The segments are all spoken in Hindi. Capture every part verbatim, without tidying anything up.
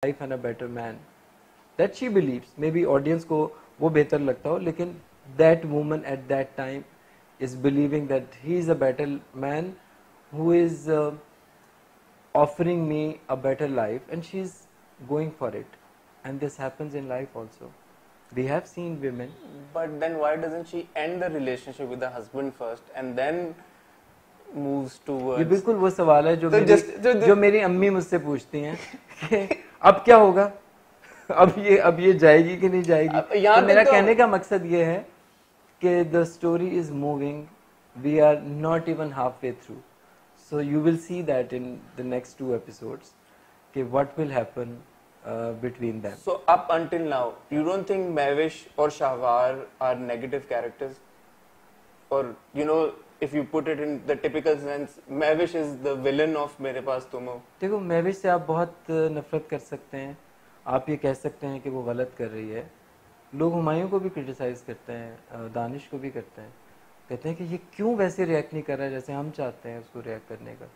life and a better man. That she believes. Maybe audience को वो बेहतर लगता हो, लेकिन that woman at that time is believing that he is a better man who is uh, offering me a better life, and she is going for it. And this happens in life also. We have seen women. But then why doesn't she end the relationship with the husband first and then moves towards? ये बिल्कुल वो सवाल है जो तो मेरी just, जो, जो मेरी अम्मी मुझसे पूछती हैं कि अब क्या होगा, अब ये अब ये जाएगी कि नहीं जाएगी. तो मेरा तो... कहने का मकसद ये है कि the story is moving, we are not even halfway through, so you will see that in the next two episodes कि what will happen uh, between them. So up until now, you don't think Mevish or Shahwar are negative characters, or you know, if you put it in the typical sense, Mevish is the villain of Meray Paas Tum. देखो, Mevish से आप बहुत नफरत कर सकते हैं, आप ये कह सकते हैं कि वो गलत कर रही है. लोग हुमायूं को भी क्रिटिसाइज करते हैं, दानिश को भी करते हैं, कहते हैं कि ये क्यों वैसे रिएक्ट नहीं कर रहा है जैसे हम चाहते हैं उसको रिएक्ट करने का.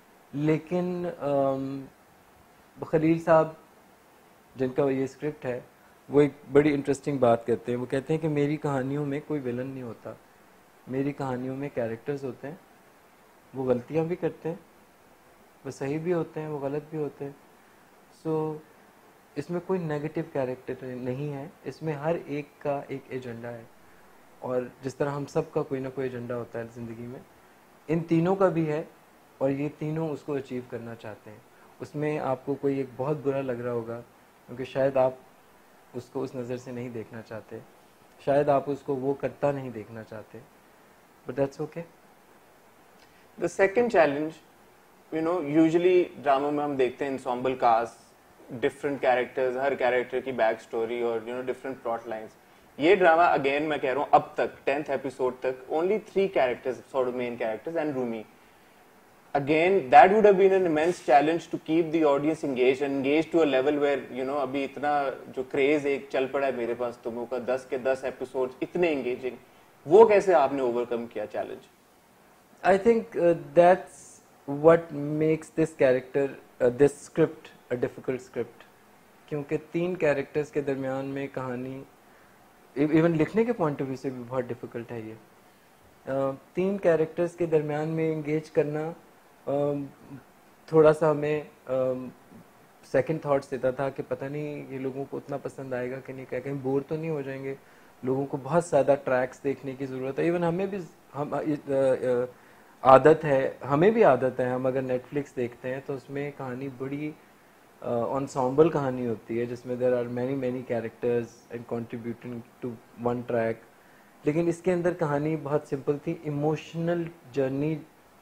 लेकिन खलील साहब जिनका ये स्क्रिप्ट है, वो एक बड़ी इंटरेस्टिंग बात कहते हैं. वो कहते हैं कि मेरी कहानियों में कोई विलन नहीं होता, मेरी कहानियों में कैरेक्टर्स होते हैं, वो गलतियां भी करते हैं, वो सही भी होते हैं, वो गलत भी होते हैं. सो so, इसमें कोई नेगेटिव कैरेक्टर नहीं है, इसमें हर एक का एक एजेंडा है. और जिस तरह हम सब का कोई ना कोई एजेंडा होता है ज़िंदगी में, इन तीनों का भी है, और ये तीनों उसको अचीव करना चाहते हैं. उसमें आपको कोई एक बहुत बुरा लग रहा होगा क्योंकि शायद आप उसको उस नज़र से नहीं देखना चाहते, शायद आप उसको वो करता नहीं देखना चाहते, but that's okay. The second challenge, you know, usually drama में हम देखते हैं ensemble कास्ट, डिफरेंट कैरेक्टर्स, हर कैरेक्टर की बैक स्टोरी और you know different plot lines. ये ड्रामा अगेन मैं कह रहा हूँ अब तक टेंथ एपिसोड तक only three characters, sort of main characters and Rumi. Again, that would have been an immense challenge to keep the audience engaged and engaged to a level where, you know, अभी इतना जो क्रेज एक चल पड़ा है मेरे पास तुमों का, दस के दस एपिसोड्स इतने एंगेजिंग, वो कैसे आपने ओवरकम किया challenge? I think uh, that's what makes this character, uh, this script a difficult script. क्योंकि तीन कैरेक्टर्स के दरमियान में कहानी, इवन लिखने के पॉइंट ऑफ व्यू से भी बहुत डिफिकल्ट है ये. uh, तीन कैरेक्टर्स के दरमियान में एंगेज करना uh, थोड़ा सा हमें सेकंड uh, थॉट्स देता था कि पता नहीं ये लोगों को उतना पसंद आएगा कि नहीं, कहीं बोर तो नहीं हो जाएंगे, लोगों को बहुत ज़्यादा ट्रैक्स देखने की ज़रूरत है. इवन हमें भी हम uh, uh, आदत है, हमें भी आदत है, हम अगर नेटफ्लिक्स देखते हैं तो उसमें कहानी बड़ी ensemble uh, कहानी होती है जिसमें there are many many characters and contributing to one track. लेकिन इसके अंदर कहानी बहुत सिंपल थी. Emotional journey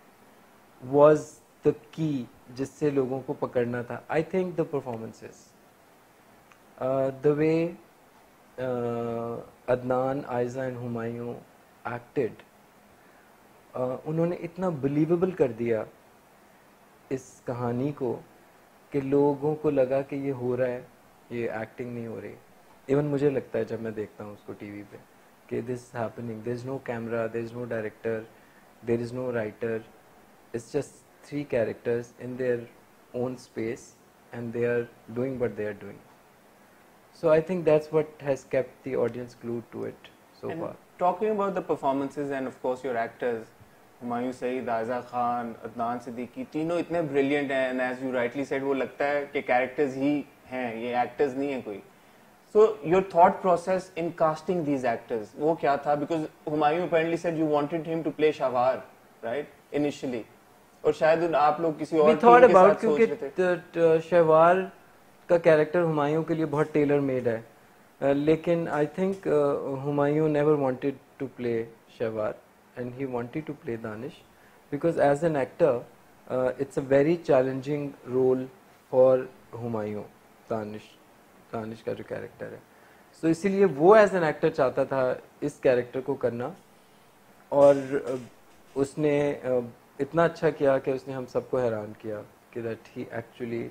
was the key जिससे लोगों को पकड़ना था. I think the performances, uh, the way uh, Adnan, Aiza and Humayun acted, uh, उन्होंने इतना believable कर दिया इस कहानी को कि लोगों को लगा कि ये हो रहा है, ये एक्टिंग नहीं हो रही. इवन मुझे लगता है जब मैं देखता हूँ उसको टीवी पे कि this happening, there is no camera, there is no director, there is no writer, it's just three characters in their own space and they are doing what they are doing. So I think that's what has kept the audience glued to it so far. Talking about the performances and of course your actors, Humayun Saeed, Ayeza Khan, Adnan Siddiqui, तीनों इतने ब्रिलियंट हैं and as you rightly said वो लगता है कि कैरेक्टर्स ही हैं, ये एक्टर्स नहीं है कोई. So your thought process in casting these actors वो क्या था? Because Humayun apparently said you wanted him to play Shahwar right initially, और शायद आप लोग किसी और थॉट अबाउट, क्योंकि शाहवार का कैरेक्टर हुमायूं के लिए बहुत टेलर मेड है. uh, लेकिन I think Humayun never wanted to play Shahwar and he wanted to play Danish because as an actor uh, it's a very challenging role for Humayun, Danish Danish का जो कैरेक्टर है. so इसीलिए वो as an actor चाहता था इस कैरेक्टर को करना, और uh, उसने uh, इतना अच्छा किया कि उसने हम सबको हैरान किया कि that he actually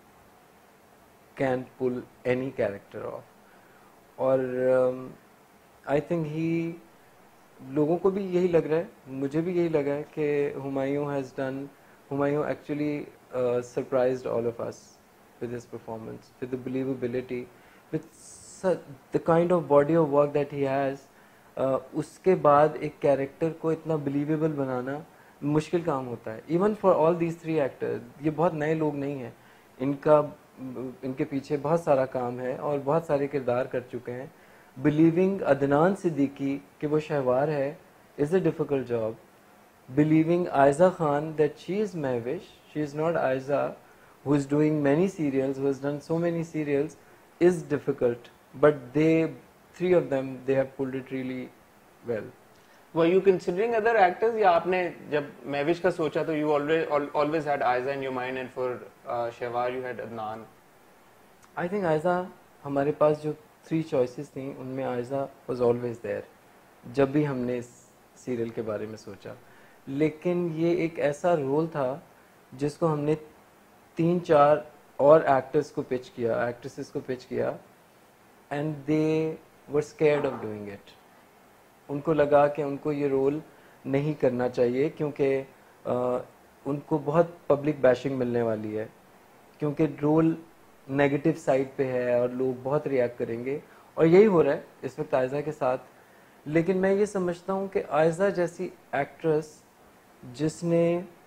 can pull any character off. और um, I think he लोगों को भी यही लग रहा है, मुझे भी यही लगा है कि Humayun has done, Humayun actually surprised all of us with his performance, with the believability, with the kind of body of work that he has. uh, उसके बाद एक कैरेक्टर को इतना believable बनाना मुश्किल काम होता है. Even for all these three actors, ये बहुत नए लोग नहीं हैं, इनका इनके पीछे बहुत सारा काम है और बहुत सारे किरदार कर चुके हैं. Believing अदनान सिद्दीकी कि वो शहवार है is a difficult job. Believing Aiza Khan that she is Mehwish, she is not Aiza, who is doing many serials, who has done so many serials, is difficult. But they, three of them, they have pulled it really well. Were you considering other actors या आपने जब Mehwish का सोचा तो you always always had Aiza in your mind and for uh, Shehwar you had Adnan? I think Aiza, हमारे पास जो three choices थी उनमें Aiza was always there. जब भी हमने इस सीरियल के बारे में सोचा, लेकिन ये एक ऐसा रोल था जिसको हमने तीन चार और एक्टर्स को पिच किया, एक्ट्रेसेस को पिच किया, and they were scared of doing it. उनको लगा कि उनको ये रोल नहीं करना चाहिए क्योंकि उनको बहुत पब्लिक बैशिंग मिलने वाली है, क्योंकि रोल नेगेटिव साइड पे है और लोग बहुत रिएक्ट करेंगे, और यही हो रहा है इस वक्त आयजा के साथ. लेकिन मैं ये समझता हूँ कि आयजा जैसी एक्ट्रेस जिसने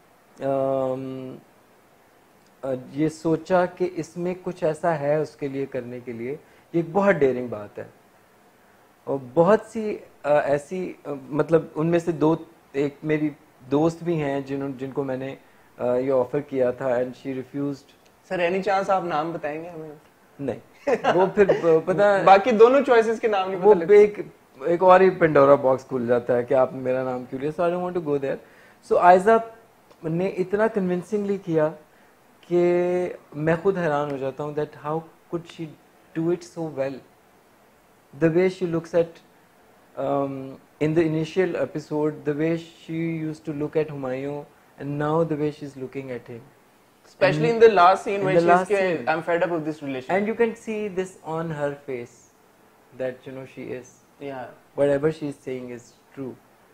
आम, ये सोचा कि इसमें कुछ ऐसा है उसके लिए करने के लिए, ये एक बहुत डेयरिंग बात है. और बहुत सी आ, ऐसी आ, मतलब उनमें से दो एक मेरी दोस्त भी हैं जिन्होंने जिनको मैंने आ, ये ऑफर किया था and she refused. Sir any chance आप नाम बताएंगे हमें? नहीं वो फिर पता बाकी दोनों चॉइसेस के नाम नहीं वो पता एक एक और ही पेंडोरा बॉक्स खुल जाता है कि आपने मेरा नाम क्यों लिया. So I don't want to go there. So Ayeza ने इतना कन्विंसिंगली किया कि मैं खुद हैरान हो जाता हूँ that how could she do it so well. The way she looks at in the initial episode, the way she used to look at Humayun, and now the way she is looking at him. Especially in the last scene when she says, "I'm fed up with this relationship." And you can see this on her face, that you know she is. Yeah. Whatever she is saying is true.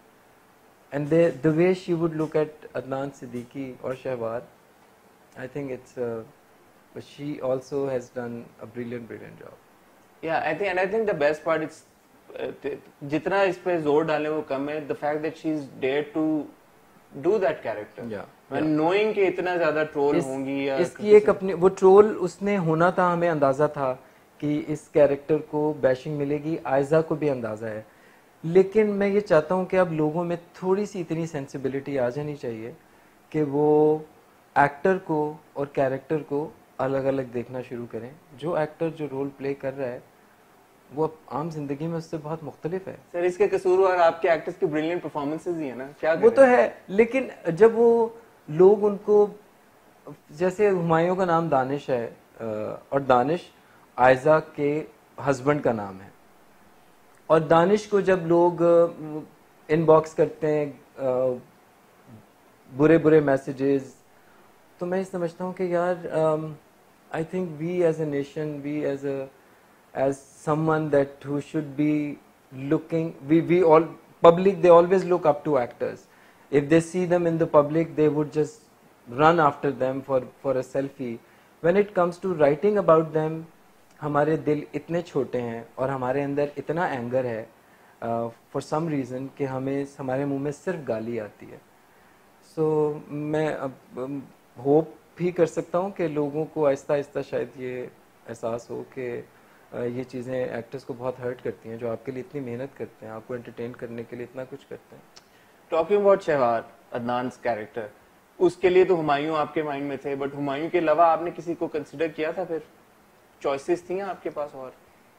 And the the way she would look at Adnan Siddiqui or Shehwar, I think it's. Uh, but she also has done a brilliant, brilliant job. Yeah, I think, and I think the best part is, uh, जितना इस पे जोर डालें वो कम है. The fact that she's dared to do that character. Yeah. When yeah. knowing कि इतना ज्यादा ट्रोल होंगी या इसकी एक अपनी वो ट्रोल उसने होना था, हमें अंदाजा था कि इस कैरेक्टर को बैशिंग मिलेगी, आयजा को भी अंदाजा है. लेकिन मैं ये चाहता हूँ कि अब लोगों में थोड़ी सी इतनी सेंसिबिलिटी आ जानी चाहिए कि वो एक्टर को और कैरेक्टर को अलग अलग देखना शुरू करें. जो एक्टर जो रोल प्ले कर रहा है वो आम जिंदगी में उससे बहुत मुख्तलिफ है. सर इसके कसूरवार आपके एक्टर्स की ब्रिलियंट परफॉर्मेंसेस ही है ना, क्या वो तो है. लेकिन जब वो लोग उनको, जैसे हुमायूं का नाम दानिश है और दानिश आयजा के हस्बैंड का नाम है, और दानिश को जब लोग इनबॉक्स करते हैं बुरे बुरे मैसेजेस, तो मैं समझता हूँ कि यार I think we as a nation, we as a as someone that who should be looking, we we all public, they always look up to actors. If they see them in the public, they would just run after them for for a selfie. When it comes to writing about them, हमारे दिल इतने छोटे हैं और हमारे अंदर इतना एंगर है फॉर सम रीज़न कि हमें हमारे मुंह में सिर्फ गाली आती है. सो so, मैं अब होप भी कर सकता हूँ कि लोगों को आहिस्ता आहिस्ता शायद ये एहसास हो कि ये चीज़ें एक्टर्स को बहुत हर्ट करती हैं, जो आपके लिए इतनी मेहनत करते हैं, आपको एंटरटेन करने के लिए इतना कुछ करते हैं. Talking about Shahwar, Adnan character, उसके लिए तो हुमायूं आपके माइंड में थे, बट हुमायूं के अलावा आपने किसी को कंसिडर किया था? फिर चॉइसेस थी आपके पास? और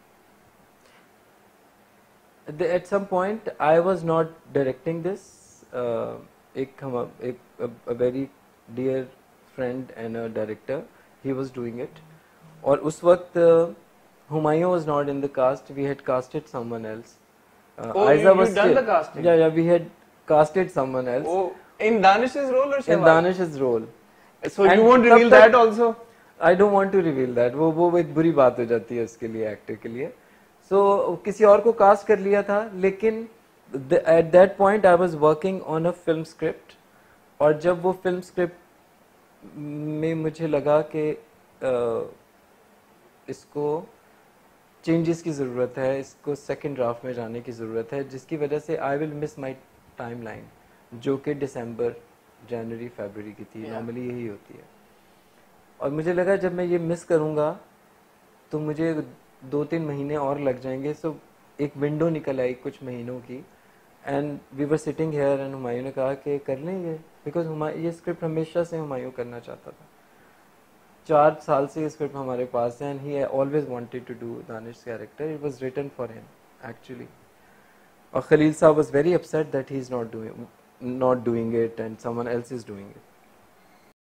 at some point I was not directing this. एक हम एक a very dear friend and a director, he was doing it, और उस वक्त uh, Humayun was not in the cast. We had casted someone else. Uh, oh, Aiza you, was you done still, the casting? Yeah, yeah. We had casted someone else. Oh, in Danish's role or Shehwar? In Danish's role. So and you won't reveal that also? I don't want to reveal that. वो वो एक बुरी बात हो जाती है उसके लिए, एक्टर के लिए. So किसी और को कास्ट कर लिया था, लेकिन the, at that point I was working on a film script. और जब वो film script में मुझे लगा कि इसको चेंजेस की ज़रूरत है, इसको सेकंड ड्राफ्ट में जाने की ज़रूरत है, जिसकी वजह से I will miss my timeline, जो कि दिसंबर जनवरी फरवरी की थी, नॉर्मली यही होती है। और मुझे लगा जब मैं ये मिस करूँगा तो मुझे दो तीन महीने और लग जाएंगे। सो एक विंडो निकल आई कुछ महीनों की, and we were sitting here and Humayun ने कहा कि कर लेंगे, बिकॉज ये स्क्रिप्ट हमेशा से हुमायूं करना चाहता था। चार साल से ये स्क्रिप्ट हमारे पास है, and he always wanted to do Danish character, it was written for him actually. और खलील साहब was very upset that he is not doing not doing it and someone else is doing it.